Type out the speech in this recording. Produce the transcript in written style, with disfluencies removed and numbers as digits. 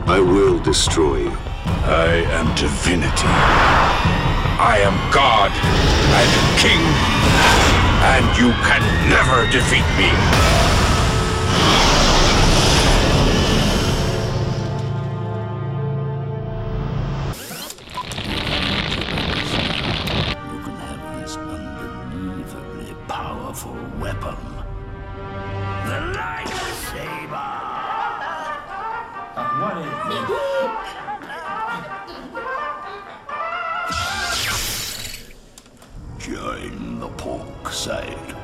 I will destroy you. I am divinity. I am God and King, and you can never defeat me. You can have this unbelievably powerful weapon. The lightsaber! What is this? Join the pork side.